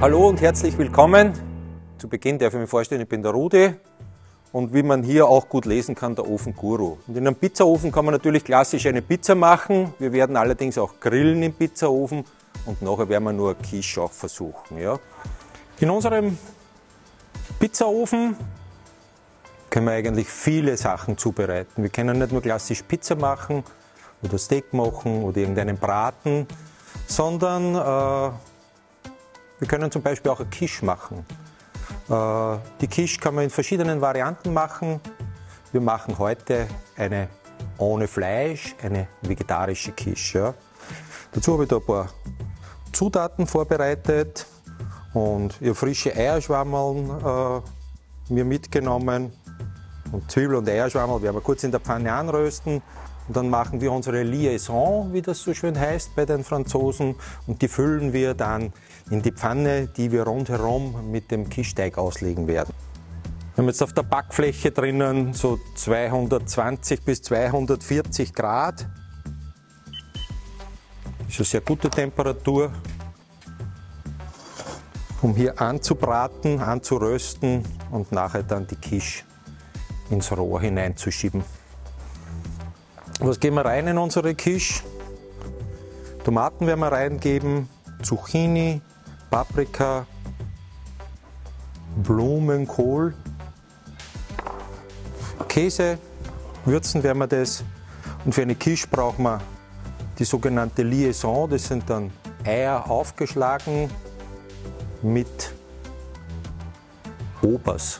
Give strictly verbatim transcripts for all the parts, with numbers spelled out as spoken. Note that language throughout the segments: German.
Hallo und herzlich willkommen. Zu Beginn darf ich mich vorstellen, ich bin der Rudi und wie man hier auch gut lesen kann, der Ofenguru. Und in einem Pizzaofen kann man natürlich klassisch eine Pizza machen. Wir werden allerdings auch grillen im Pizzaofen und nachher werden wir nur Quiche auch versuchen. Ja. In unserem Pizzaofen können wir eigentlich viele Sachen zubereiten. Wir können nicht nur klassisch Pizza machen oder Steak machen oder irgendeinen Braten, sondern äh, wir können zum Beispiel auch eine Quiche machen. Äh, die Quiche kann man in verschiedenen Varianten machen. Wir machen heute eine ohne Fleisch, eine vegetarische Quiche. Ja. Dazu habe ich da ein paar Zutaten vorbereitet und ich habe frische Eierschwammeln äh, mir mitgenommen. Und Zwiebel und Eierschwammerl werden wir kurz in der Pfanne anrösten. Und dann machen wir unsere Liaison, wie das so schön heißt bei den Franzosen. Und die füllen wir dann in die Pfanne, die wir rundherum mit dem Quiche-Teig auslegen werden. Wir haben jetzt auf der Backfläche drinnen so zweihundertzwanzig bis zweihundertvierzig Grad. Das ist eine sehr gute Temperatur, um hier anzubraten, anzurösten und nachher dann die Quiche ins Rohr hineinzuschieben. Was geben wir rein in unsere Quiche? Tomaten werden wir reingeben, Zucchini, Paprika, Blumenkohl, Käse, würzen werden wir das. Und für eine Quiche brauchen wir die sogenannte Liaison, das sind dann Eier aufgeschlagen mit Obers.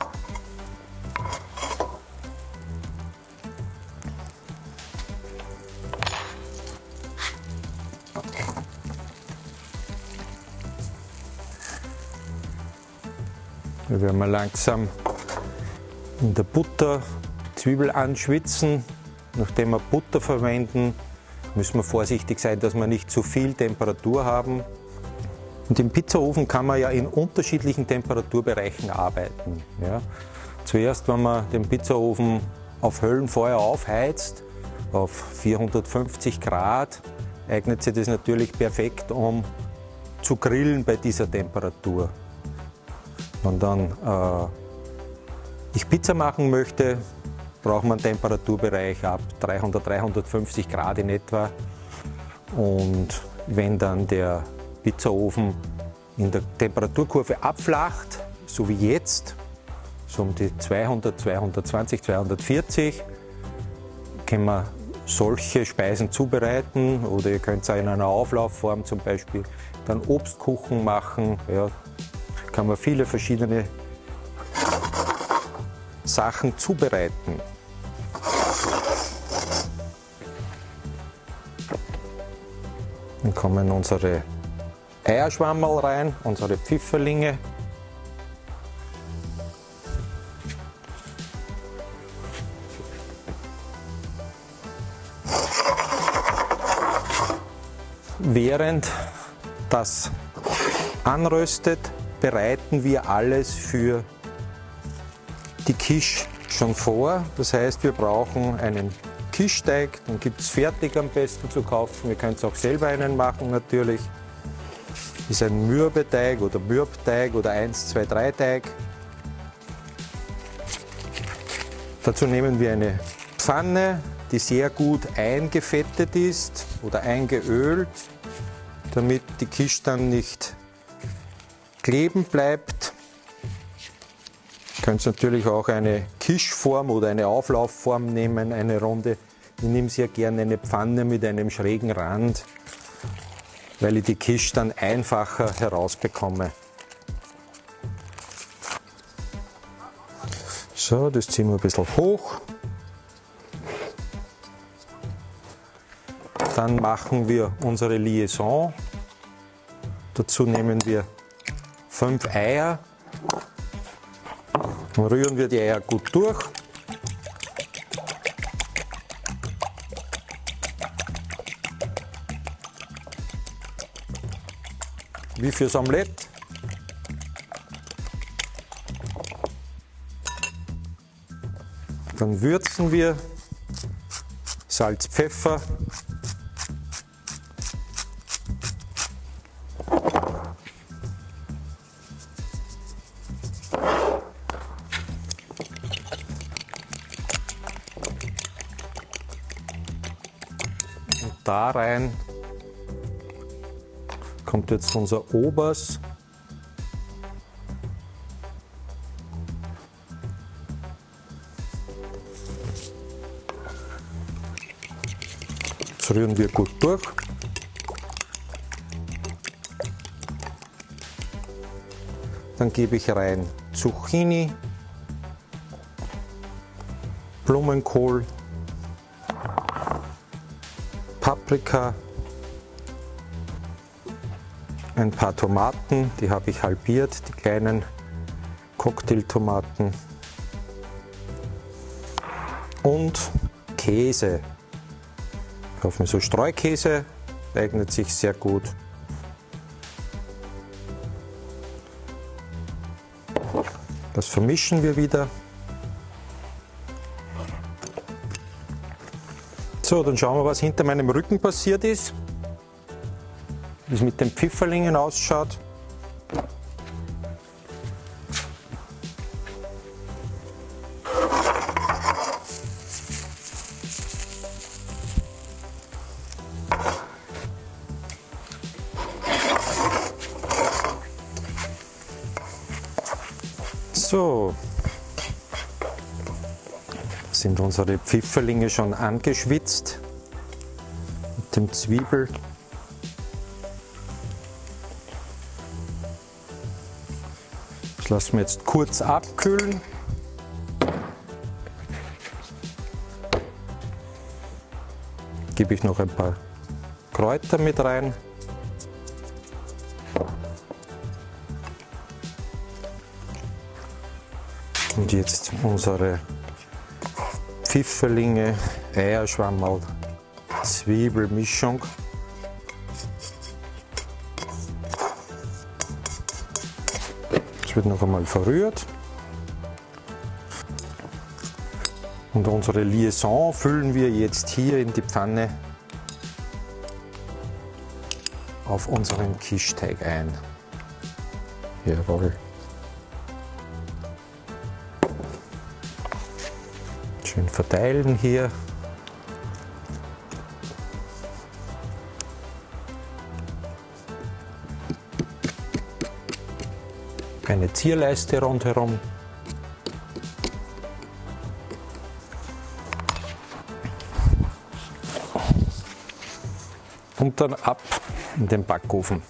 Wir werden mal langsam in der Butter Zwiebel anschwitzen. Nachdem wir Butter verwenden, müssen wir vorsichtig sein, dass wir nicht zu viel Temperatur haben. Und im Pizzaofen kann man ja in unterschiedlichen Temperaturbereichen arbeiten. Ja. Zuerst, wenn man den Pizzaofen auf Höllenfeuer aufheizt, auf vierhundertfünfzig Grad, eignet sich das natürlich perfekt, um zu grillen bei dieser Temperatur. Wenn dann äh, ich Pizza machen möchte, braucht man einen Temperaturbereich ab dreihundert, dreihundertfünfzig Grad in etwa. Und wenn dann der Pizzaofen in der Temperaturkurve abflacht, so wie jetzt, so um die zweihundert, zweihundertzwanzig, zweihundertvierzig, können wir solche Speisen zubereiten oder ihr könnt es auch in einer Auflaufform zum Beispiel dann Obstkuchen machen. Ja, kann man viele verschiedene Sachen zubereiten. Dann kommen unsere Eierschwammerl rein, unsere Pfifferlinge. Während das anröstet, bereiten wir alles für die Quiche schon vor. Das heißt, wir brauchen einen Quiche-Teig, den gibt es fertig am besten zu kaufen. Wir können es auch selber einen machen natürlich. Das ist ein Mürbeteig oder Mürbteig oder eins, zwei, drei Teig. Dazu nehmen wir eine Pfanne, die sehr gut eingefettet ist oder eingeölt, damit die Quiche dann nicht kleben bleibt. Ihr könnt natürlich auch eine Quiche-Form oder eine Auflaufform nehmen, eine runde. Ich nehme sehr gerne eine Pfanne mit einem schrägen Rand, weil ich die Quiche dann einfacher herausbekomme. So, das ziehen wir ein bisschen hoch. Dann machen wir unsere Liaison. Dazu nehmen wir fünf Eier. Dann rühren wir die Eier gut durch. Wie fürs Omelett. Dann würzen wir Salz, Pfeffer. Da rein kommt jetzt unser Obers. Jetzt rühren wir gut durch. Dann gebe ich rein Zucchini, Blumenkohl, Paprika, ein paar Tomaten, die habe ich halbiert, die kleinen Cocktailtomaten und Käse. Ich kaufe mir so Streukäse, eignet sich sehr gut. Das vermischen wir wieder. So, dann schauen wir, was hinter meinem Rücken passiert ist. Wie es mit den Pfifferlingen ausschaut. So, sind unsere Pfifferlinge schon angeschwitzt mit dem Zwiebel. Das lassen wir jetzt kurz abkühlen. Gebe ich noch ein paar Kräuter mit rein. Und jetzt unsere Pfifferlinge, Eierschwammerl, Zwiebelmischung. Das wird noch einmal verrührt. Und unsere Liaison füllen wir jetzt hier in die Pfanne auf unseren Quicheteig ein. Jawohl. Schön verteilen hier. Eine Zierleiste rundherum. Und dann ab in den Backofen.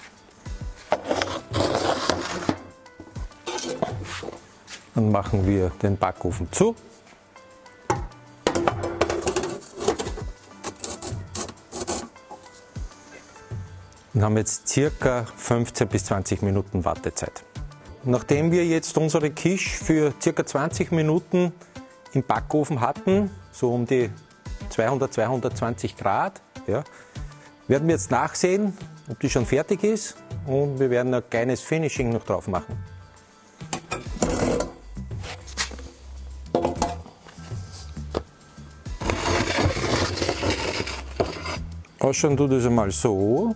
Dann machen wir den Backofen zu. Und haben jetzt circa fünfzehn bis zwanzig Minuten Wartezeit. Nachdem wir jetzt unsere Quiche für circa zwanzig Minuten im Backofen hatten, so um die zweihundert, zweihundertzwanzig Grad, ja, werden wir jetzt nachsehen, ob die schon fertig ist, und wir werden ein kleines Finishing noch drauf machen. Ausschauen tut es einmal so.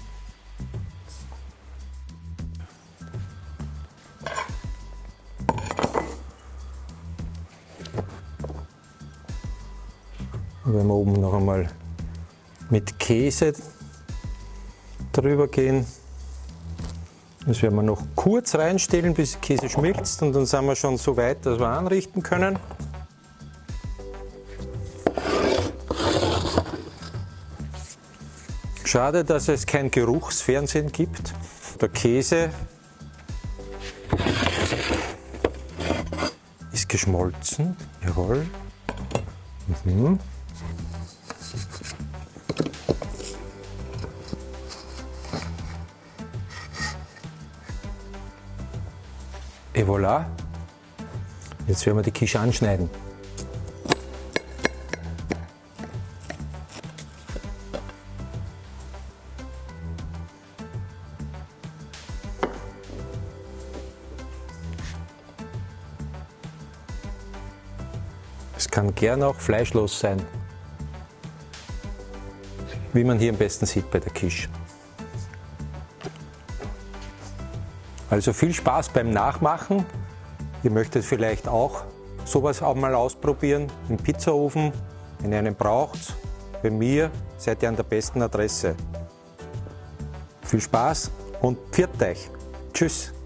Wenn wir oben noch einmal mit Käse drüber gehen. Das werden wir noch kurz reinstellen, bis der Käse schmilzt, und dann sind wir schon so weit, dass wir anrichten können. Schade, dass es kein Geruchsfernsehen gibt. Der Käse ist geschmolzen, jawohl. Mhm. Et voilà. Jetzt werden wir die Quiche anschneiden. Es kann gern auch fleischlos sein, wie man hier am besten sieht bei der Quiche. Also viel Spaß beim Nachmachen. Ihr möchtet vielleicht auch sowas auch mal ausprobieren im Pizzaofen, wenn ihr einen braucht. Bei mir seid ihr an der besten Adresse. Viel Spaß und pfiat euch. Tschüss.